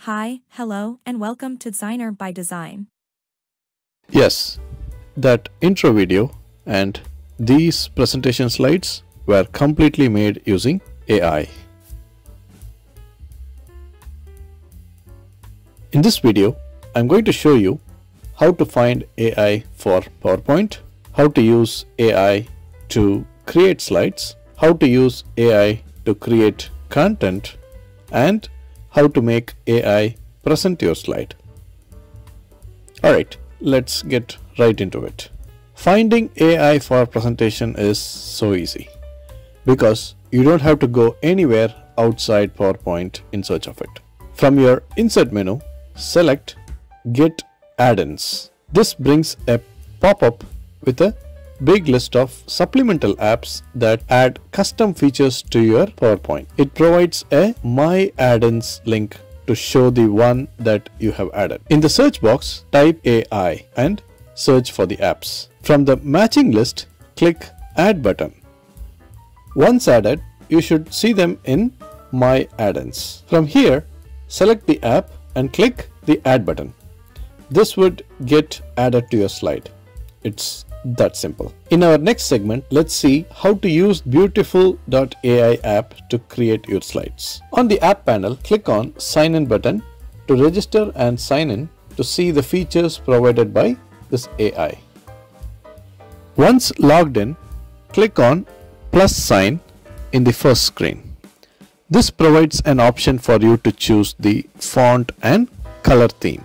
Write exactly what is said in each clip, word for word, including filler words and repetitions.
Hi, hello, and welcome to Dzyner by Design. Yes, that intro video and these presentation slides were completely made using A I. In this video, I'm going to show you how to find A I for PowerPoint, how to use A I to create slides, how to use A I to create content, and how to make A I present your slide. Alright, let's get right into it. Finding A I for presentation is so easy because you don't have to go anywhere outside PowerPoint in search of it. From your Insert menu, select Get Add-ins. This brings a pop-up with a big list of supplemental apps that add custom features to your PowerPoint. It provides a My Add-ins link to show the one that you have added. In the search box, type A I and search for the apps. From the matching list, click Add button. Once added, you should see them in My Add-ins. From here, select the app and click the Add button. This would get added to your slide. It's that simple. In our next segment, let's see how to use beautiful dot A I app to create your slides. On the app panel, click on Sign In button to register and sign in to see the features provided by this A I. Once logged in, click on plus sign in the first screen. This provides an option for you to choose the font and color theme.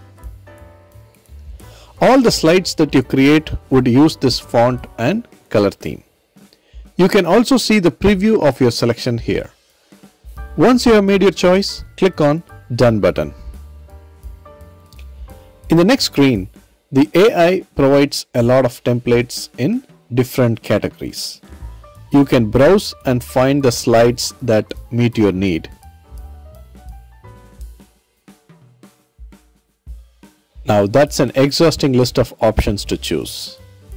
All the slides that you create would use this font and color theme. You can also see the preview of your selection here. Once you have made your choice, click on Done button. In the next screen, the A I provides a lot of templates in different categories. You can browse and find the slides that meet your need. Now that's an exhausting list of options to choose.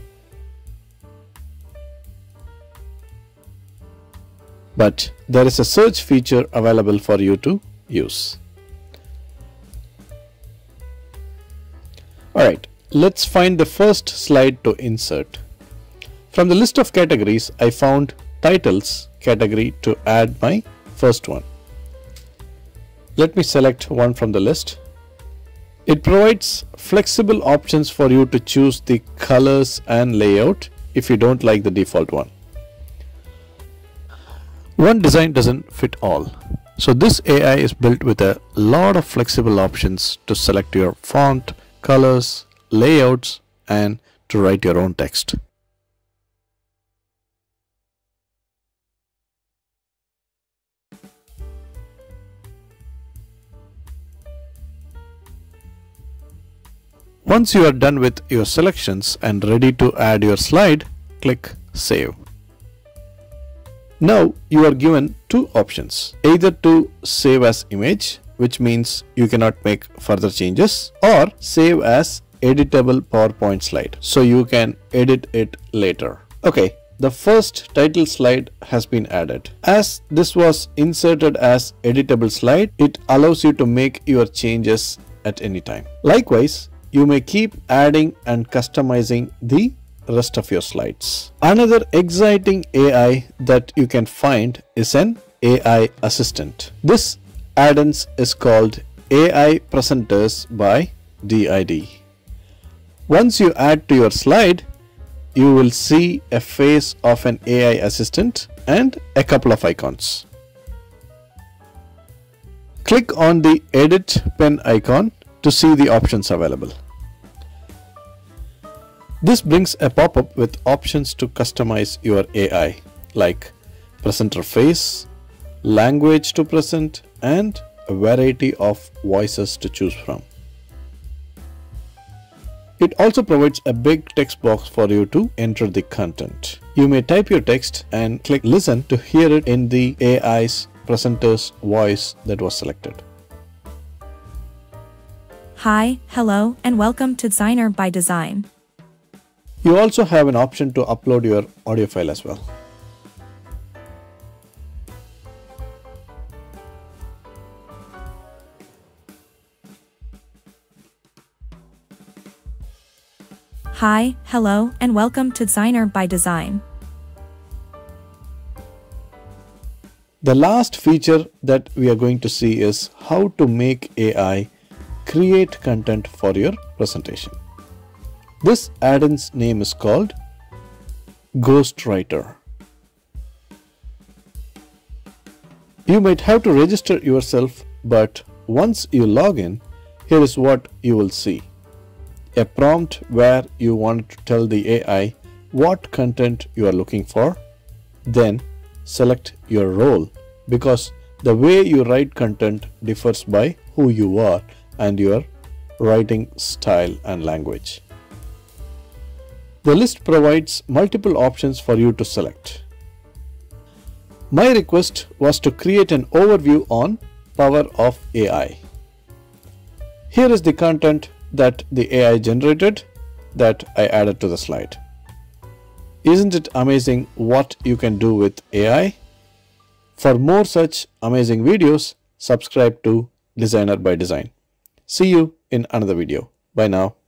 But there is a search feature available for you to use. Alright, let's find the first slide to insert. From the list of categories, I found Titles category to add my first one. Let me select one from the list. It provides flexible options for you to choose the colors and layout if you don't like the default one. One design doesn't fit all. So this A I is built with a lot of flexible options to select your font, colors, layouts, and to write your own text. Once you are done with your selections and ready to add your slide, click Save. Now you are given two options, either to save as image, which means you cannot make further changes, or save as editable PowerPoint slide, so you can edit it later. Okay, the first title slide has been added. As this was inserted as editable slide, it allows you to make your changes at any time. Likewise, you may keep adding and customizing the rest of your slides. Another exciting A I that you can find is an A I assistant. This add-ins is called A I Presenters by D I D. Once you add to your slide, you will see a face of an A I assistant and a couple of icons. Click on the Edit Pen icon to see the options available. This brings a pop-up with options to customize your A I, like presenter face, language to present, and a variety of voices to choose from. It also provides a big text box for you to enter the content. You may type your text and click Listen to hear it in the A I's presenter's voice that was selected. Hi, hello, and welcome to Dzyner by Design. You also have an option to upload your audio file as well. Hi, hello, and welcome to Dzyner by Design. The last feature that we are going to see is how to make A I create content for your presentation. This add-in's name is called Ghostwriter. You might have to register yourself, but once you log in, here is what you will see. A prompt where you want to tell the A I what content you are looking for. Then select your role, because the way you write content differs by who you are and your writing style and language. The list provides multiple options for you to select. My request was to create an overview on power of A I. Here is the content that the A I generated that I added to the slide. Isn't it amazing what you can do with A I? For more such amazing videos, subscribe to Dzyner by Design. See you in another video. Bye now.